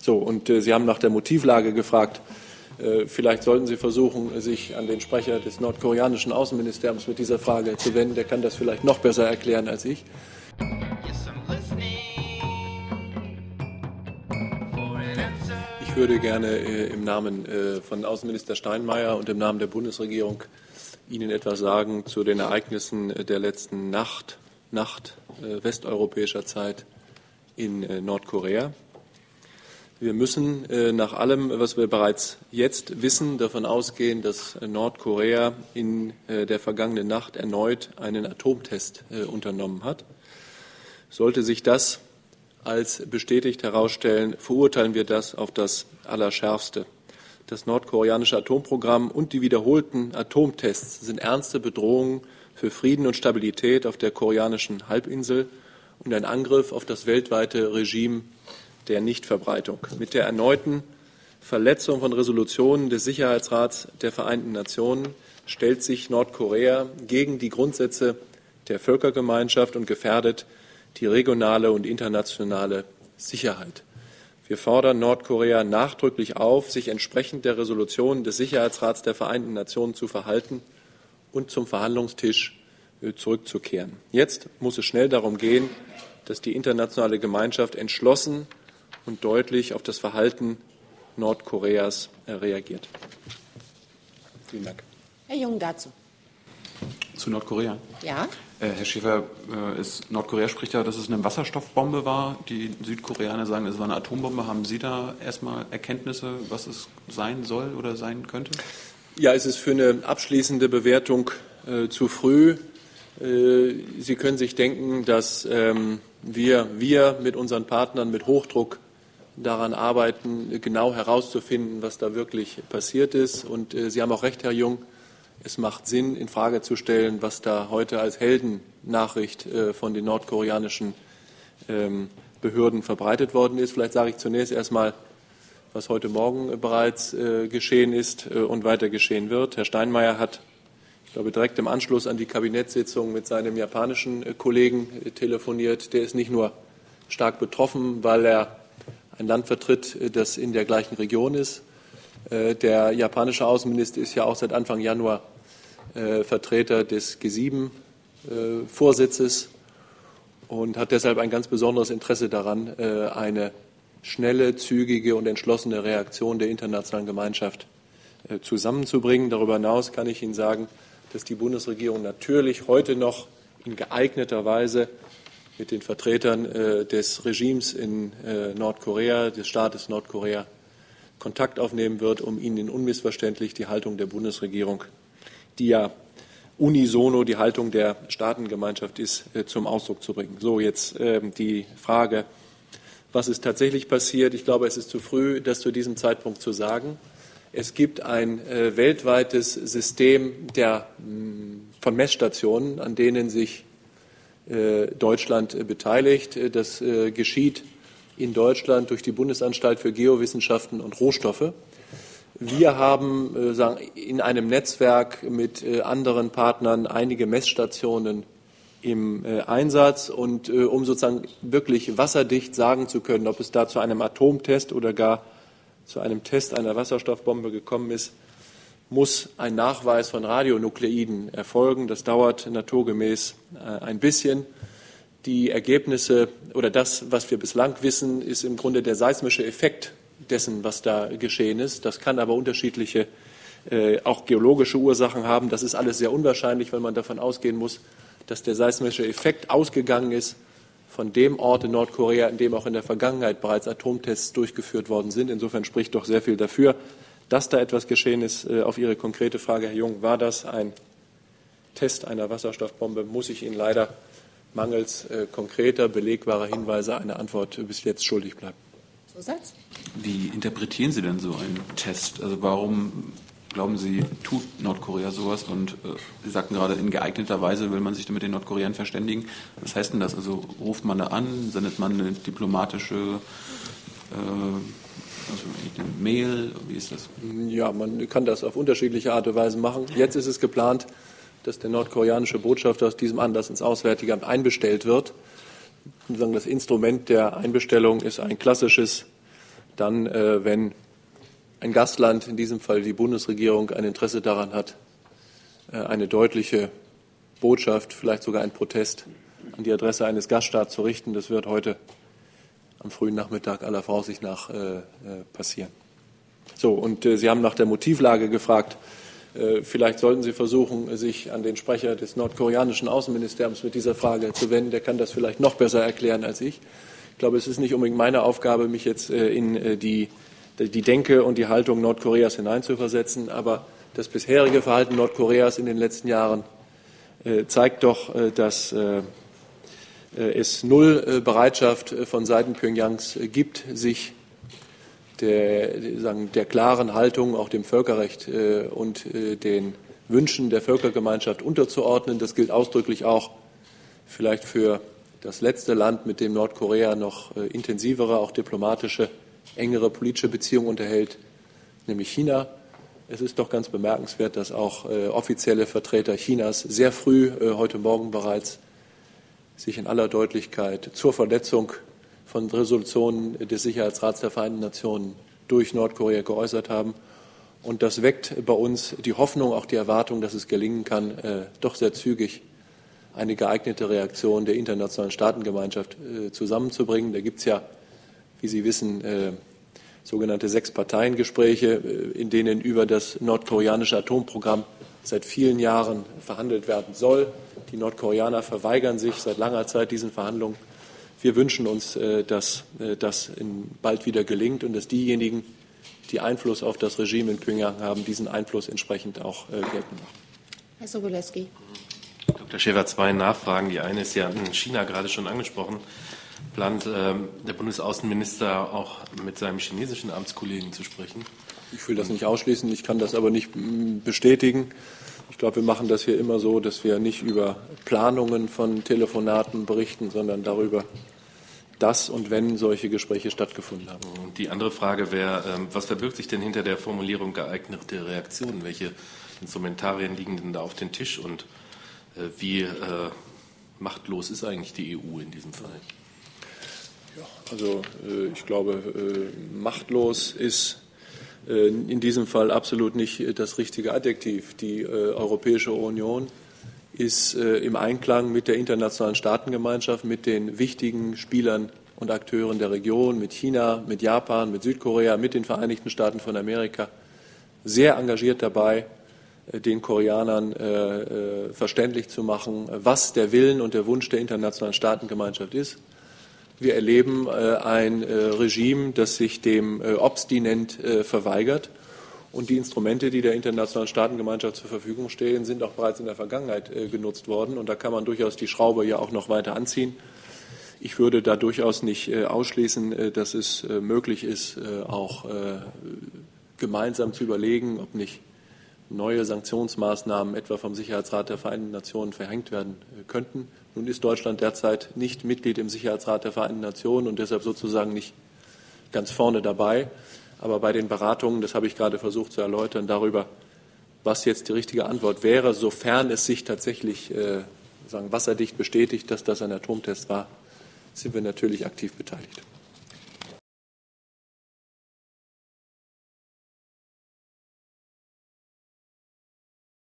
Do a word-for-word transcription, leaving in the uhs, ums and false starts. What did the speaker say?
So, und äh, Sie haben nach der Motivlage gefragt. Äh, vielleicht sollten Sie versuchen, sich an den Sprecher des nordkoreanischen Außenministeriums mit dieser Frage zu wenden. Der kann das vielleicht noch besser erklären als ich. Ich würde gerne äh, im Namen äh, von Außenminister Steinmeier und im Namen der Bundesregierung Ihnen etwas sagen zu den Ereignissen der letzten Nacht, Nacht äh, westeuropäischer Zeit in äh, Nordkorea. Wir müssen äh, nach allem, was wir bereits jetzt wissen, davon ausgehen, dass äh, Nordkorea in äh, der vergangenen Nacht erneut einen Atomtest äh, unternommen hat. Sollte sich das als bestätigt herausstellen, verurteilen wir das auf das Allerschärfste. Das nordkoreanische Atomprogramm und die wiederholten Atomtests sind ernste Bedrohungen für Frieden und Stabilität auf der koreanischen Halbinsel und ein Angriff auf das weltweite Regime der Nichtverbreitung. Mit der erneuten Verletzung von Resolutionen des Sicherheitsrats der Vereinten Nationen stellt sich Nordkorea gegen die Grundsätze der Völkergemeinschaft und gefährdet die regionale und internationale Sicherheit. Wir fordern Nordkorea nachdrücklich auf, sich entsprechend der Resolution des Sicherheitsrats der Vereinten Nationen zu verhalten und zum Verhandlungstisch zurückzukehren. Jetzt muss es schnell darum gehen, dass die internationale Gemeinschaft entschlossen und deutlich auf das Verhalten Nordkoreas reagiert. Vielen Dank. Herr Jung dazu. Zu Nordkorea. Ja. Äh, Herr Schäfer, äh, ist, Nordkorea spricht ja, dass es eine Wasserstoffbombe war. Die Südkoreaner sagen, es war eine Atombombe. Haben Sie da erstmal Erkenntnisse, was es sein soll oder sein könnte? Ja, es ist für eine abschließende Bewertung äh, zu früh. Äh, Sie können sich denken, dass ähm, wir, wir mit unseren Partnern mit Hochdruck daran arbeiten, genau herauszufinden, was da wirklich passiert ist. Und äh, Sie haben auch recht, Herr Jung. Es macht Sinn, in Frage zu stellen, was da heute als Heldennachricht äh, von den nordkoreanischen ähm, Behörden verbreitet worden ist. Vielleicht sage ich zunächst erstmal, was heute Morgen äh, bereits äh, geschehen ist äh, und weiter geschehen wird. Herr Steinmeier hat, ich glaube, direkt im Anschluss an die Kabinettssitzung mit seinem japanischen äh, Kollegen äh, telefoniert. Der ist nicht nur stark betroffen, weil er ein Land vertritt, äh, das in der gleichen Region ist. Äh, der japanische Außenminister ist ja auch seit Anfang Januar Äh, Vertreter des G sieben Vorsitzes und hat deshalb ein ganz besonderes Interesse daran, äh, eine schnelle, zügige und entschlossene Reaktion der internationalen Gemeinschaft äh, zusammenzubringen. Darüber hinaus kann ich Ihnen sagen, dass die Bundesregierung natürlich heute noch in geeigneter Weise mit den Vertretern äh, des Regimes in äh, Nordkorea, des Staates Nordkorea, Kontakt aufnehmen wird, um Ihnen unmissverständlich die Haltung der Bundesregierung, die ja unisono die Haltung der Staatengemeinschaft ist, äh, zum Ausdruck zu bringen. So, jetzt äh, die Frage, was ist tatsächlich passiert? Ich glaube, es ist zu früh, das zu diesem Zeitpunkt zu sagen. Es gibt ein äh, weltweites System der, mh, von Messstationen, an denen sich äh, Deutschland äh, beteiligt. Das äh, geschieht in Deutschland durch die Bundesanstalt für Geowissenschaften und Rohstoffe. Wir haben äh, sagen, in einem Netzwerk mit äh, anderen Partnern einige Messstationen im äh, Einsatz. Und äh, um sozusagen wirklich wasserdicht sagen zu können, ob es da zu einem Atomtest oder gar zu einem Test einer Wasserstoffbombe gekommen ist, muss ein Nachweis von Radionukleiden erfolgen. Das dauert naturgemäß äh, ein bisschen. Die Ergebnisse oder das, was wir bislang wissen, ist im Grunde der seismische Effekt dessen, was da geschehen ist. Das kann aber unterschiedliche, äh, auch geologische Ursachen haben. Das ist alles sehr unwahrscheinlich, weil man davon ausgehen muss, dass der seismische Effekt ausgegangen ist von dem Ort in Nordkorea, in dem auch in der Vergangenheit bereits Atomtests durchgeführt worden sind. Insofern spricht doch sehr viel dafür, dass da etwas geschehen ist. Äh, auf Ihre konkrete Frage, Herr Jung, war das ein Test einer Wasserstoffbombe, muss ich Ihnen leider mangels äh, konkreter, belegbarer Hinweise eine Antwort bis jetzt schuldig bleiben. Zusatz? Wie interpretieren Sie denn so einen Test? Also warum glauben Sie, tut Nordkorea sowas? Und äh, Sie sagten gerade, in geeigneter Weise will man sich mit den Nordkoreanern verständigen. Was heißt denn das? Also ruft man da an, sendet man eine diplomatische äh, also eine Mail? Wie ist das? Ja, man kann das auf unterschiedliche Art und Weise machen. Jetzt ist es geplant, dass der nordkoreanische Botschafter aus diesem Anlass ins Auswärtige Amt einbestellt wird. Das Instrument der Einbestellung ist ein klassisches dann, äh, wenn ein Gastland, in diesem Fall die Bundesregierung, ein Interesse daran hat, äh, eine deutliche Botschaft, vielleicht sogar ein Protest an die Adresse eines Gaststaats zu richten. Das wird heute am frühen Nachmittag aller Voraussicht nach äh, passieren. So, und äh, Sie haben nach der Motivlage gefragt. Äh, vielleicht sollten Sie versuchen, sich an den Sprecher des nordkoreanischen Außenministeriums mit dieser Frage zu wenden. Der kann das vielleicht noch besser erklären als ich. Ich glaube, es ist nicht unbedingt meine Aufgabe, mich jetzt äh, in äh, die, die Denke und die Haltung Nordkoreas hineinzuversetzen. Aber das bisherige Verhalten Nordkoreas in den letzten Jahren äh, zeigt doch, äh, dass äh, es null Bereitschaft von Seiten Pjongjangs gibt, sich der, sagen, der klaren Haltung, auch dem Völkerrecht und den Wünschen der Völkergemeinschaft unterzuordnen. Das gilt ausdrücklich auch vielleicht für das letzte Land, mit dem Nordkorea noch intensivere, auch diplomatische, engere politische Beziehungen unterhält, nämlich China. Es ist doch ganz bemerkenswert, dass auch offizielle Vertreter Chinas sehr früh, heute Morgen bereits, sich in aller Deutlichkeit zur Verletzung von Resolutionen des Sicherheitsrats der Vereinten Nationen durch Nordkorea geäußert haben. Und das weckt bei uns die Hoffnung, auch die Erwartung, dass es gelingen kann, äh, doch sehr zügig eine geeignete Reaktion der internationalen Staatengemeinschaft äh, zusammenzubringen. Da gibt es ja, wie Sie wissen, äh, sogenannte Sechs-Parteien-Gespräche, äh, in denen über das nordkoreanische Atomprogramm seit vielen Jahren verhandelt werden soll. Die Nordkoreaner verweigern sich seit langer Zeit diesen Verhandlungen. Wir wünschen uns, dass das bald wieder gelingt und dass diejenigen, die Einfluss auf das Regime in Pyongyang haben, diesen Einfluss entsprechend auch geltend machen. Herr Sobolewski. Doktor Schäfer, zwei Nachfragen. Die eine ist ja in China gerade schon angesprochen. Plant ähm, der Bundesaußenminister auch mit seinem chinesischen Amtskollegen zu sprechen? Ich will das nicht ausschließen, ich kann das aber nicht bestätigen. Ich glaube, wir machen das hier immer so, dass wir nicht über Planungen von Telefonaten berichten, sondern darüber, dass und wenn solche Gespräche stattgefunden haben. Und die andere Frage wäre, was verbirgt sich denn hinter der Formulierung geeignete Reaktionen? Welche Instrumentarien liegen denn da auf dem Tisch und wie äh, machtlos ist eigentlich die E U in diesem Fall? Ja, also äh, ich glaube, äh, machtlos ist in diesem Fall absolut nicht das richtige Adjektiv. Die äh, Europäische Union ist äh, im Einklang mit der internationalen Staatengemeinschaft, mit den wichtigen Spielern und Akteuren der Region, mit China, mit Japan, mit Südkorea, mit den Vereinigten Staaten von Amerika sehr engagiert dabei, äh, den Koreanern äh, äh, verständlich zu machen, was der Willen und der Wunsch der internationalen Staatengemeinschaft ist. Wir erleben äh, ein äh, Regime, das sich dem äh, obstinent äh, verweigert. Und die Instrumente, die der internationalen Staatengemeinschaft zur Verfügung stehen, sind auch bereits in der Vergangenheit äh, genutzt worden. Und da kann man durchaus die Schraube ja auch noch weiter anziehen. Ich würde da durchaus nicht äh, ausschließen, äh, dass es äh, möglich ist, äh, auch äh, gemeinsam zu überlegen, ob nicht neue Sanktionsmaßnahmen etwa vom Sicherheitsrat der Vereinten Nationen verhängt werden könnten. Nun ist Deutschland derzeit nicht Mitglied im Sicherheitsrat der Vereinten Nationen und deshalb sozusagen nicht ganz vorne dabei. Aber bei den Beratungen, das habe ich gerade versucht zu erläutern, darüber, was jetzt die richtige Antwort wäre, sofern es sich tatsächlich äh, sagen, wasserdicht bestätigt, dass das ein Atomtest war, sind wir natürlich aktiv beteiligt.